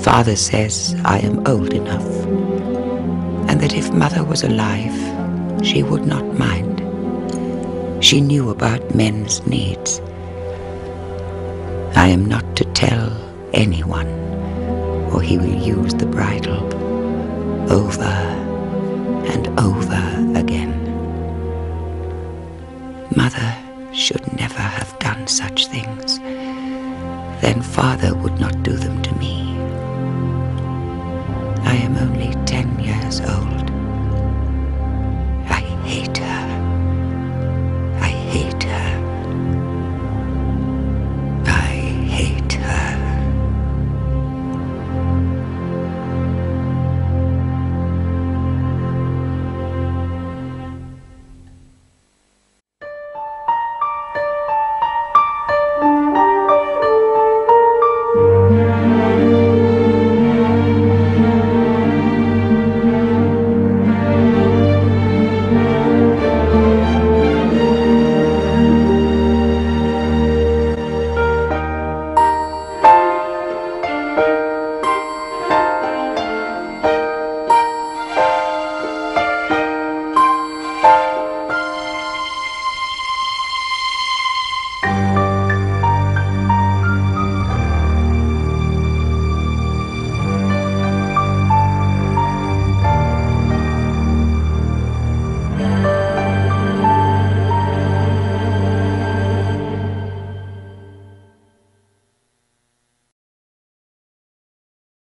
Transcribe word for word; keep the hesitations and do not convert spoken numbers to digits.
Father says I am old enough, and that if Mother was alive, she would not mind. She knew about men's needs. I am not to tell anyone, or he will use the bridle over and over again. Mother should never have done such things. Then Father would not do them to me. I am only ten years old.